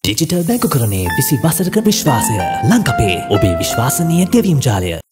Digital Bank Kurane, Visi Vasaraka Vishwasya, Lankape, Obe Vishwasaniya Devim Jalya.